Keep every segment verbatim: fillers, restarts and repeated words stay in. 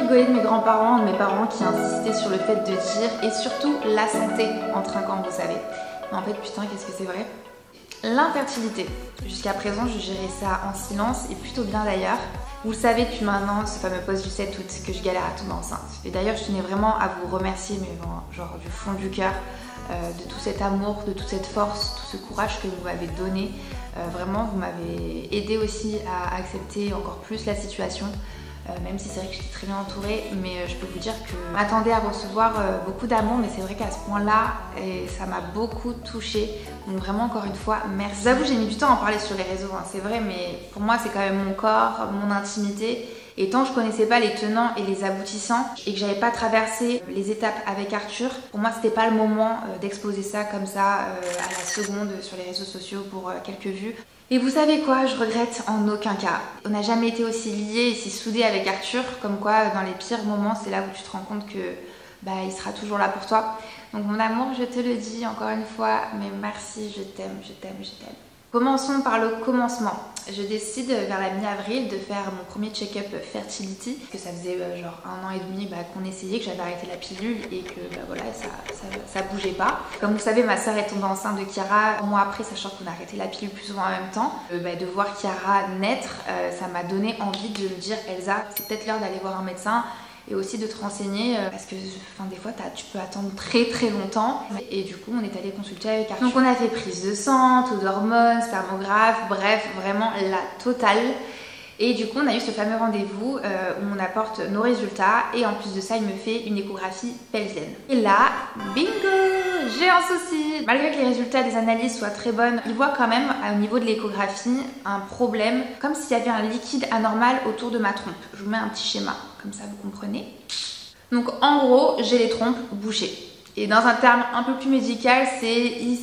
rigolé de mes grands-parents, de mes parents qui insistaient sur le fait de dire et surtout la santé en trinquant, vous savez. Mais en fait, putain, qu'est-ce que c'est vrai. L'infertilité. Jusqu'à présent, je gérais ça en silence et plutôt bien d'ailleurs. Vous le savez depuis maintenant, ce fameux post du sept août, que je galère à tomber enceinte. Et d'ailleurs, je tenais vraiment à vous remercier, mais genre du fond du cœur, euh, de tout cet amour, de toute cette force, tout ce courage que vous m'avez donné. Euh, vraiment, vous m'avez aidé aussi à accepter encore plus la situation. Euh, même si c'est vrai que j'étais très bien entourée, mais euh, je peux vous dire que je m'attendais à recevoir euh, beaucoup d'amour, mais c'est vrai qu'à ce point-là, et ça m'a beaucoup touchée. Donc vraiment, encore une fois, merci. J'avoue, j'ai mis du temps à en parler sur les réseaux, hein, c'est vrai, mais pour moi, c'est quand même mon corps, mon intimité. Et tant que je connaissais pas les tenants et les aboutissants et que j'avais pas traversé les étapes avec Arthur, pour moi c'était pas le moment d'exposer ça comme ça euh, à la seconde sur les réseaux sociaux pour euh, quelques vues. Et vous savez quoi, je regrette en aucun cas. On n'a jamais été aussi liés et si soudés avec Arthur, comme quoi dans les pires moments c'est là où tu te rends compte que bah, il sera toujours là pour toi. Donc mon amour, je te le dis encore une fois, mais merci, je t'aime, je t'aime, je t'aime. Commençons par le commencement. Je décide vers la mi-avril de faire mon premier check-up fertility, que ça faisait euh, genre un an et demi bah, qu'on essayait, que j'avais arrêté la pilule et que bah, voilà, ça, ça, ça bougeait pas. Comme vous savez, ma soeur est tombée enceinte de Kiara un mois après, sachant qu'on a arrêté la pilule plus ou moins en même temps. Euh, bah, de voir Kiara naître, euh, ça m'a donné envie de me dire Elsa, c'est peut-être l'heure d'aller voir un médecin. Et aussi de te renseigner euh, parce que enfin, des fois tu peux attendre très très longtemps et du coup on est allé consulter avec Arthur. Donc on a fait prise de sang, taux d'hormones, spermographe, bref vraiment la totale. Et du coup on a eu ce fameux rendez-vous euh, où on apporte nos résultats et en plus de ça il me fait une échographie pelvienne. Et là, bingo, j'ai un souci. Malgré que les résultats des analyses soient très bonnes, il voit quand même au niveau de l'échographie un problème, comme s'il y avait un liquide anormal autour de ma trompe. Je vous mets un petit schéma, comme ça vous comprenez. Donc en gros, j'ai les trompes bouchées. Et dans un terme un peu plus médical, c'est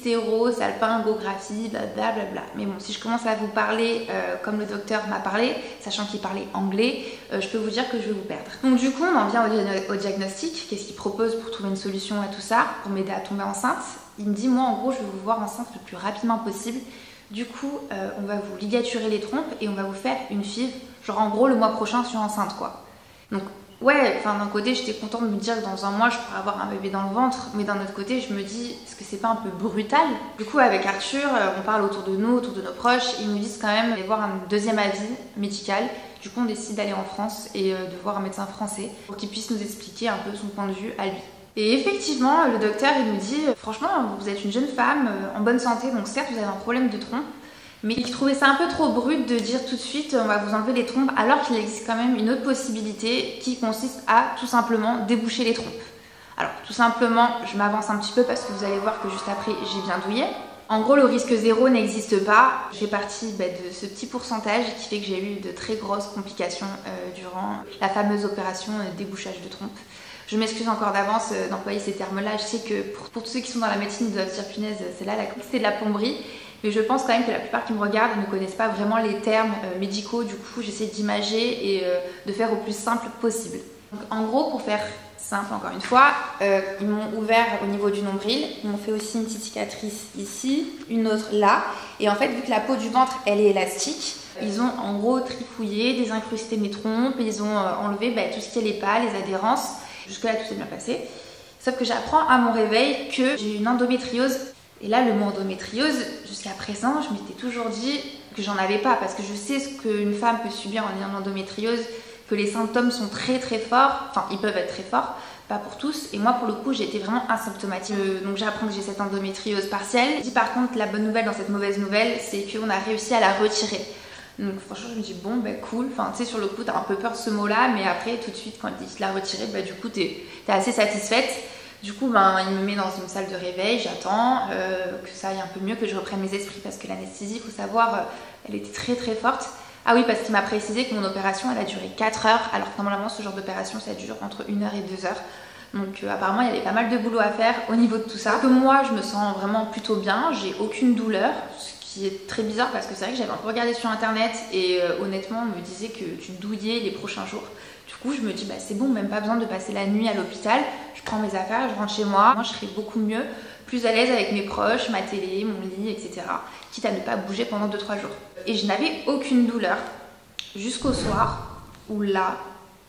hystérosalpingographie, blablabla. Mais bon, si je commence à vous parler euh, comme le docteur m'a parlé, sachant qu'il parlait anglais, euh, je peux vous dire que je vais vous perdre. Donc du coup, on en vient au, au diagnostic. Qu'est-ce qu'il propose pour trouver une solution à tout ça, pour m'aider à tomber enceinte? Il me dit, moi en gros, je vais vous voir enceinte le plus rapidement possible. Du coup, euh, on va vous ligaturer les trompes et on va vous faire une F I V, genre en gros le mois prochain, je suis enceinte quoi. Donc ouais, enfin d'un côté j'étais contente de me dire que dans un mois je pourrais avoir un bébé dans le ventre, mais d'un autre côté je me dis, est-ce que c'est pas un peu brutal? Du coup avec Arthur, on parle autour de nous, autour de nos proches, ils nous disent quand même d'aller voir un deuxième avis médical. Du coup on décide d'aller en France et de voir un médecin français pour qu'il puisse nous expliquer un peu son point de vue à lui. Et effectivement, le docteur il nous dit, franchement vous êtes une jeune femme en bonne santé, donc certes vous avez un problème de trompe, mais il trouvait ça un peu trop brut de dire tout de suite on va vous enlever les trompes alors qu'il existe quand même une autre possibilité qui consiste à tout simplement déboucher les trompes. Alors tout simplement, je m'avance un petit peu parce que vous allez voir que juste après j'ai bien douillé. En gros le risque zéro n'existe pas, je fais partie bah, de ce petit pourcentage qui fait que j'ai eu de très grosses complications euh, durant la fameuse opération euh, débouchage de trompe. Je m'excuse encore d'avance euh, d'employer ces termes-là, je sais que pour, pour tous ceux qui sont dans la médecine ils doivent se dire punaise, c'est là la c'est de la plomberie. Mais je pense quand même que la plupart qui me regardent ne connaissent pas vraiment les termes euh, médicaux, du coup j'essaie d'imager et euh, de faire au plus simple possible. Donc en gros, pour faire simple encore une fois, euh, ils m'ont ouvert au niveau du nombril, ils m'ont fait aussi une petite cicatrice ici, une autre là, et en fait vu que la peau du ventre elle est élastique, ils ont en gros trifouillé, désincrusté mes trompes, ils ont euh, enlevé bah, tout ce qui est les pas, les adhérences, jusque là tout s'est bien passé. Sauf que j'apprends à mon réveil que j'ai une endométriose. Et là, le mot endométriose, jusqu'à présent, je m'étais toujours dit que j'en avais pas parce que je sais ce qu'une femme peut subir en ayant l'endométriose, que les symptômes sont très très forts, enfin ils peuvent être très forts, pas pour tous. Et moi, pour le coup, j'ai été vraiment asymptomatique. Euh, donc j'apprends que j'ai cette endométriose partielle. Je dis par contre, la bonne nouvelle dans cette mauvaise nouvelle, c'est qu'on a réussi à la retirer. Donc franchement, je me dis bon, bah cool. Enfin, tu sais, sur le coup, t'as un peu peur de ce mot-là, mais après, tout de suite, quand ils disent la retirer, bah du coup, t'es t'es assez satisfaite. Du coup, ben, il me met dans une salle de réveil, j'attends euh, que ça aille un peu mieux, que je reprenne mes esprits parce que l'anesthésie, il faut savoir, euh, elle était très très forte. Ah oui, parce qu'il m'a précisé que mon opération, elle a duré quatre heures, alors que normalement, ce genre d'opération, ça dure entre une heure et deux heures. Donc euh, apparemment, il y avait pas mal de boulot à faire au niveau de tout ça. Que moi, je me sens vraiment plutôt bien, j'ai aucune douleur, ce qui est très bizarre parce que c'est vrai que j'avais un peu regardé sur internet et euh, honnêtement, on me disait que tu douillais les prochains jours. Du coup, je me dis, bah, c'est bon, même pas besoin de passer la nuit à l'hôpital. Je prends mes affaires, je rentre chez moi. Moi, je serai beaucoup mieux, plus à l'aise avec mes proches, ma télé, mon lit, et cetera. Quitte à ne pas bouger pendant deux trois jours. Et je n'avais aucune douleur jusqu'au soir où là,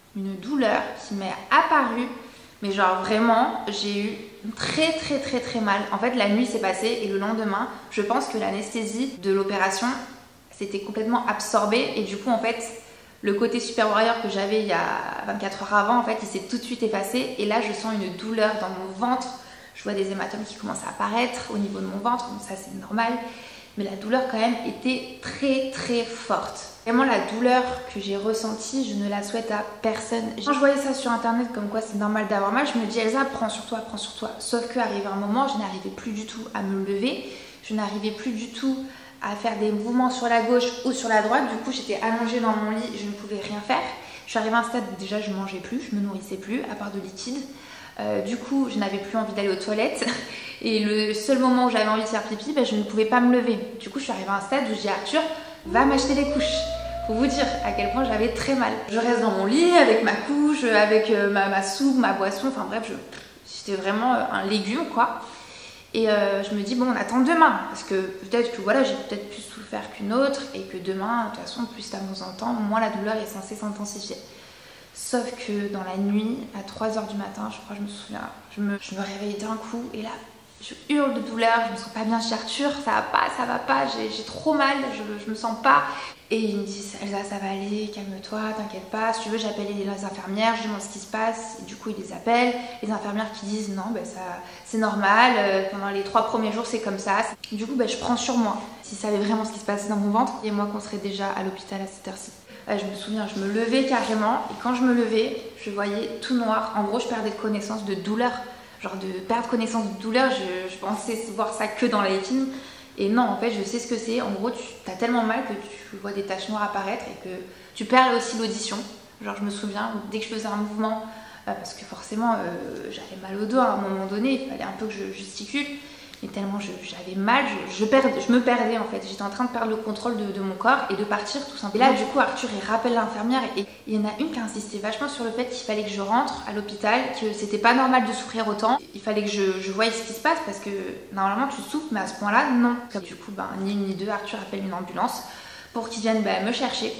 une douleur qui m'est apparue, mais genre vraiment, j'ai eu très très très très mal. En fait, la nuit s'est passée et le lendemain, je pense que l'anesthésie de l'opération s'était complètement absorbée et du coup, en fait, le côté Super Warrior que j'avais il y a vingt-quatre heures avant, en fait, il s'est tout de suite effacé et là, je sens une douleur dans mon ventre. Je vois des hématomes qui commencent à apparaître au niveau de mon ventre, donc ça c'est normal. Mais la douleur quand même était très très forte. Vraiment la douleur que j'ai ressentie, je ne la souhaite à personne. Quand je voyais ça sur internet comme quoi c'est normal d'avoir mal, je me dis Elsa, prends sur toi, prends sur toi. Sauf qu'arrivé un moment, je n'arrivais plus du tout à me lever, je n'arrivais plus du tout à faire des mouvements sur la gauche ou sur la droite. Du coup j'étais allongée dans mon lit, je ne pouvais rien faire. Je suis arrivée à un stade où déjà je mangeais plus, je me nourrissais plus à part de liquide. Euh, du coup, je n'avais plus envie d'aller aux toilettes et le seul moment où j'avais envie de faire pipi, ben, je ne pouvais pas me lever. Du coup, je suis arrivée à un stade où je dis à Arthur, va m'acheter des couches. Pour vous dire à quel point j'avais très mal. Je reste dans mon lit avec ma couche, avec euh, ma, ma soupe, ma boisson, enfin bref, j'étais vraiment euh, un légume quoi. Et euh, je me dis, bon, on attend demain parce que peut-être que voilà, j'ai peut-être plus souffert qu'une autre et que demain, de toute façon, plus ça nous entend, moins la douleur est censée s'intensifier. Sauf que dans la nuit, à trois heures du matin, je crois que je me souviens, je me, je me réveille d'un coup et là, je hurle de douleur, je me sens pas bien chez Arthur, ça va pas, ça va pas, j'ai trop mal, je, je me sens pas. Et ils me disent, Elsa, ça va aller, calme-toi, t'inquiète pas, si tu veux, j'appelle les infirmières, je demande ce qui se passe. Et du coup, ils les appellent, les infirmières qui disent, non, ben ça, c'est normal, euh, pendant les trois premiers jours, c'est comme ça. Du coup, ben, je prends sur moi, s'ils savaient vraiment ce qui se passait dans mon ventre, et moi qu'on serait déjà à l'hôpital à cette heure-ci. Je me souviens, je me levais carrément et quand je me levais, je voyais tout noir. En gros, je perdais connaissance de douleur. Genre de perdre connaissance de douleur, je, je pensais voir ça que dans les films. Et non, en fait, je sais ce que c'est. En gros, tu as tellement mal que tu vois des taches noires apparaître et que tu perds aussi l'audition. Genre, je me souviens, dès que je faisais un mouvement, euh, parce que forcément, euh, j'avais mal au dos à un moment donné, il fallait un peu que je gesticule. Mais tellement j'avais mal, je, je, perd, je me perdais en fait. J'étais en train de perdre le contrôle de, de mon corps et de partir tout simplement. Et là, du coup, Arthur, il rappelle l'infirmière et il y en a une qui insistait vachement sur le fait qu'il fallait que je rentre à l'hôpital, que c'était pas normal de souffrir autant. Il fallait que je, je voie ce qui se passe parce que normalement, tu souffres, mais à ce point-là, non. Du coup, ben, ni une ni deux, Arthur appelle une ambulance pour qu'ils viennent ben, me chercher.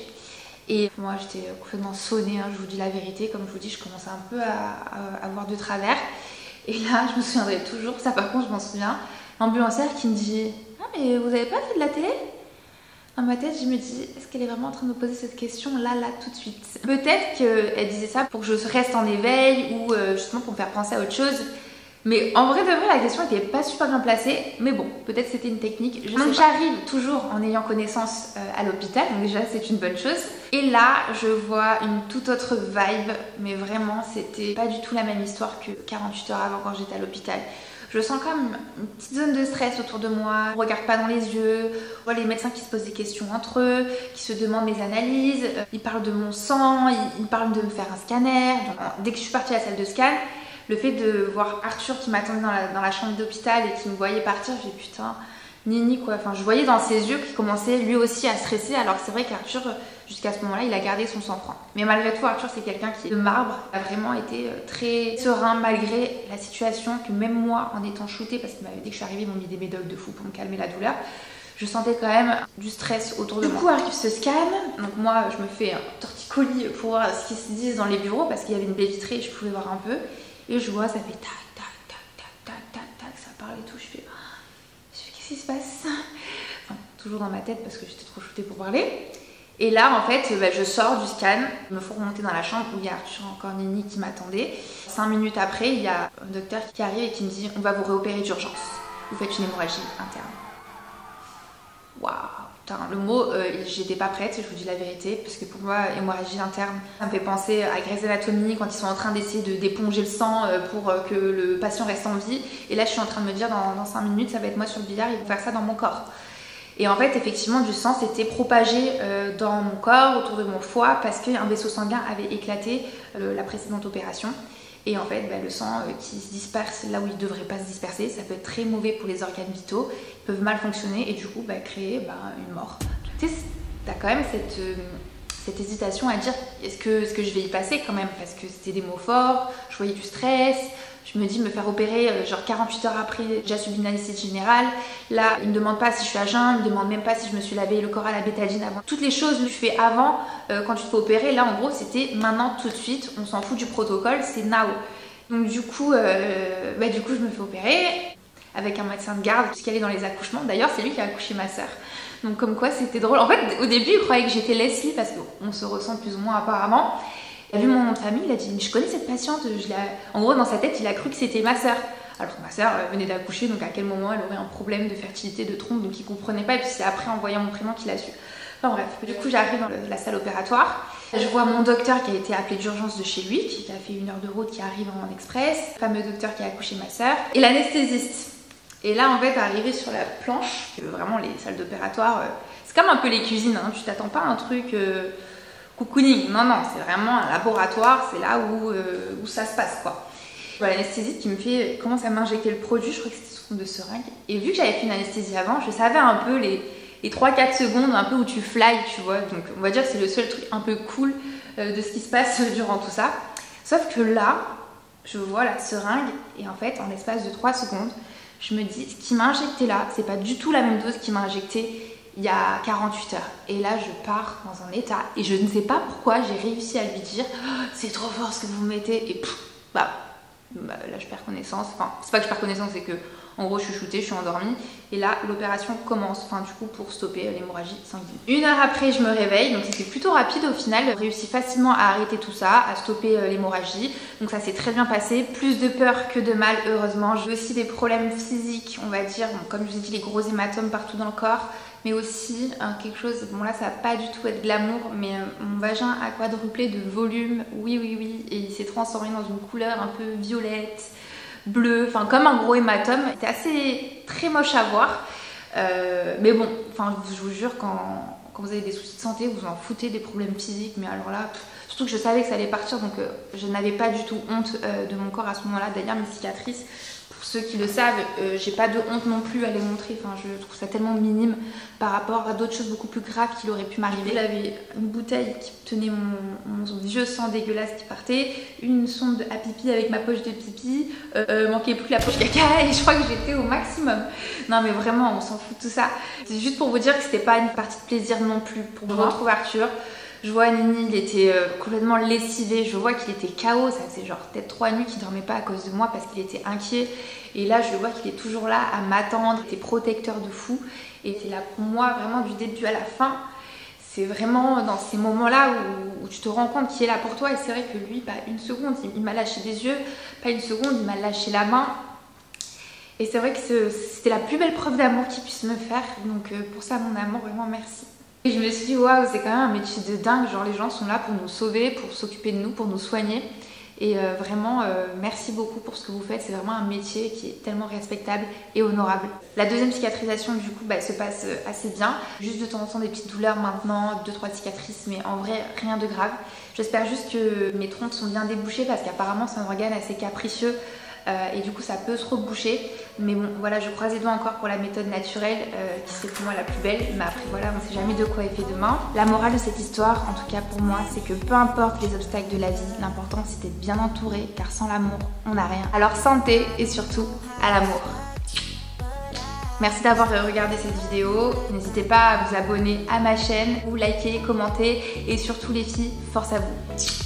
Et moi, j'étais complètement sonnée, hein, je vous dis la vérité. Comme je vous dis, je commençais un peu à, à, à voir de travers. Et là, je me souviendrai toujours, ça par contre, je m'en souviens, l'ambulancière qui me dit « Ah, mais vous avez pas fait de la télé ?» Dans ma tête, je me dis « Est-ce qu'elle est vraiment en train de me poser cette question là, là, tout de suite ?» Peut-être qu'elle disait ça pour que je reste en éveil ou euh, justement pour me faire penser à autre chose. Mais en vrai de vrai, la question n'était pas super bien placée. Mais bon, peut-être c'était une technique. J'arrive toujours en ayant connaissance euh, à l'hôpital, donc déjà c'est une bonne chose. Et là, je vois une toute autre vibe, mais vraiment, c'était pas du tout la même histoire que quarante-huit heures avant quand j'étais à l'hôpital. Je sens comme une petite zone de stress autour de moi, on ne regarde pas dans les yeux, on voit les médecins qui se posent des questions entre eux, qui se demandent mes analyses, ils parlent de mon sang, ils parlent de me faire un scanner. Donc, dès que je suis partie à la salle de scan, le fait de voir Arthur qui m'attendait dans la, dans la chambre d'hôpital et qui me voyait partir, j'ai dit putain, Nini quoi. Enfin, je voyais dans ses yeux qu'il commençait lui aussi à stresser, alors que c'est vrai qu'Arthur, jusqu'à ce moment-là, il a gardé son sang-froid. Mais malgré tout, Arthur, c'est quelqu'un qui, de marbre, a vraiment été très serein malgré la situation, que même moi, en étant shootée, parce qu'il m'avait dit que je suis arrivée, ils m'ont mis des médocs de fou pour me calmer la douleur, je sentais quand même du stress autour de moi. Du coup, arrive ce scan, donc moi, je me fais un torticolis pour voir ce qu'ils se disent dans les bureaux, parce qu'il y avait une baie vitrée, je pouvais voir un peu. Et je vois, ça fait tac, tac, tac, tac, tac, tac, tac, ça parle et tout. Je fais, je fais qu'est-ce qui se passe? Enfin, toujours dans ma tête parce que j'étais trop shootée pour parler. Et là, en fait, bah, je sors du scan, il me faut remonter dans la chambre où il y a Arthur encore Nini qui m'attendait. Cinq minutes après, il y a un docteur qui arrive et qui me dit, on va vous réopérer d'urgence. Vous faites une hémorragie interne. Waouh! Le mot, euh, j'étais pas prête, je vous dis la vérité, parce que pour moi, hémorragie interne, ça me fait penser à Grey's Anatomy quand ils sont en train d'essayer d'éponger le sang pour que le patient reste en vie. Et là, je suis en train de me dire, dans, dans cinq minutes, ça va être moi sur le billard, ils vont faire ça dans mon corps. Et en fait, effectivement, du sang s'était propagé euh, dans mon corps, autour de mon foie, parce qu'un vaisseau sanguin avait éclaté euh, la précédente opération. Et en fait, bah, le sang euh, qui se disperse là où il ne devrait pas se disperser, ça peut être très mauvais pour les organes vitaux, ils peuvent mal fonctionner et du coup bah, créer bah, une mort. Tu sais, tu as quand même cette, euh, cette hésitation à dire est-ce que, est-ce que je vais y passer quand même, parce que c'était des mots forts, je voyais du stress, Je me dis me faire opérer euh, genre quarante-huit heures après, j'ai déjà subi une anesthésie générale. Là, ils me demandent pas si je suis à jeun, ils me demandent même pas si je me suis lavé le corps à la bétadine avant. Toutes les choses que tu fais avant, euh, quand tu te fais opérer, là en gros c'était maintenant tout de suite, on s'en fout du protocole, c'est now. Donc du coup, euh, bah, du coup je me fais opérer avec un médecin de garde puisqu'elle est dans les accouchements. D'ailleurs c'est lui qui a accouché ma soeur. Donc comme quoi c'était drôle. En fait au début il croyait que j'étais Leslie parce qu'on se ressemble plus ou moins apparemment. Il a vu mon nom de famille, il a dit mais je connais cette patiente, je en gros dans sa tête il a cru que c'était ma soeur. Alors que ma soeur venait d'accoucher, donc à quel moment elle aurait un problème de fertilité, de trompe, donc il comprenait pas et puis c'est après en voyant mon prénom qu'il a su. Enfin bref, du coup j'arrive dans la salle opératoire, je vois mon docteur qui a été appelé d'urgence de chez lui, qui a fait une heure de route, qui arrive en express, le fameux docteur qui a accouché ma soeur, et l'anesthésiste. Et là en fait arrivé sur la planche, vraiment les salles d'opératoire, c'est comme un peu les cuisines, hein, tu t'attends pas à un truc... Euh, cocooning, non non, c'est vraiment un laboratoire, c'est là où, euh, où ça se passe quoi. Voilà, l'anesthésiste qui me fait, commence à m'injecter le produit, je crois que c'était sous forme de seringue. Et vu que j'avais fait une anesthésie avant, je savais un peu les, les trois quatre secondes, un peu où tu fly, tu vois. Donc on va dire que c'est le seul truc un peu cool euh, de ce qui se passe durant tout ça. Sauf que là, je vois la seringue et en fait, en l'espace de trois secondes, je me dis, ce qui m'a injecté là, c'est pas du tout la même dose qui m'a injecté il y a quarante-huit heures. Et là, je pars dans un état. Et je ne sais pas pourquoi j'ai réussi à lui dire oh, c'est trop fort ce que vous mettez. Et pff, bah, bah, là, je perds connaissance. Enfin, c'est pas que je perds connaissance, c'est que en gros, je suis shootée, je suis endormie. Et là, l'opération commence. Enfin, du coup, pour stopper l'hémorragie sanguine. Une heure après, je me réveille. Donc, c'était plutôt rapide au final. J'ai réussi facilement à arrêter tout ça, à stopper l'hémorragie. Donc, ça s'est très bien passé. Plus de peur que de mal, heureusement. J'ai aussi des problèmes physiques, on va dire. Bon, comme je vous ai dit, les gros hématomes partout dans le corps. Mais aussi hein, quelque chose, bon là ça va pas du tout être glamour, mais euh, mon vagin a quadruplé de volume, oui oui oui, et il s'est transformé dans une couleur un peu violette, bleue, enfin comme un gros hématome. C'était assez très moche à voir, euh, mais bon, enfin je vous jure quand, quand vous avez des soucis de santé, vous en foutez des problèmes physiques, mais alors là, pff, surtout que je savais que ça allait partir, donc euh, je n'avais pas du tout honte euh, de mon corps à ce moment-là. D'ailleurs mes cicatrices, pour ceux qui le savent, euh, j'ai pas de honte non plus à les montrer, enfin je trouve ça tellement minime par rapport à d'autres choses beaucoup plus graves qui auraient pu m'arriver. J'avais une bouteille qui tenait mon, mon vieux sang dégueulasse qui partait, une sonde à pipi avec ma poche de pipi, euh, euh, manquait plus que la poche caca et je crois que j'étais au maximum. Non mais vraiment on s'en fout de tout ça. C'est juste pour vous dire que c'était pas une partie de plaisir non plus. Pour moi, je retrouve Arthur. Je vois Nini, il était euh, complètement lessivé, je vois qu'il était K O, ça faisait genre peut-être trois nuits qu'il dormait pas à cause de moi parce qu'il était inquiet. Et là je vois qu'il est toujours là à m'attendre, il était protecteur de fou. Et c'est là pour moi vraiment du début à la fin. C'est vraiment dans ces moments-là où, où tu te rends compte qu'il est là pour toi. Et c'est vrai que lui, pas une seconde, il, il m'a lâché des yeux, pas une seconde, il m'a lâché la main. Et c'est vrai que c'était la plus belle preuve d'amour qu'il puisse me faire. Donc euh, pour ça mon amour, vraiment merci. Et je me suis dit waouh, c'est quand même un métier de dingue, genre les gens sont là pour nous sauver, pour s'occuper de nous, pour nous soigner. Et euh, vraiment euh, merci beaucoup pour ce que vous faites, c'est vraiment un métier qui est tellement respectable et honorable. La deuxième cicatrisation du coup bah, se passe assez bien, juste de temps en temps des petites douleurs maintenant, deux trois cicatrices, mais en vrai rien de grave. J'espère juste que mes trompes sont bien débouchées parce qu'apparemment c'est un organe assez capricieux. Euh, et du coup ça peut se reboucher, mais bon voilà, je croise les doigts encore pour la méthode naturelle euh, qui serait pour moi la plus belle, mais après voilà, on sait jamais de quoi est fait demain. La morale de cette histoire, en tout cas pour moi, c'est que peu importe les obstacles de la vie, l'important c'est d'être bien entouré, car sans l'amour on n'a rien. Alors santé et surtout à l'amour. Merci d'avoir regardé cette vidéo, n'hésitez pas à vous abonner à ma chaîne, vous liker, commenter et surtout les filles, force à vous.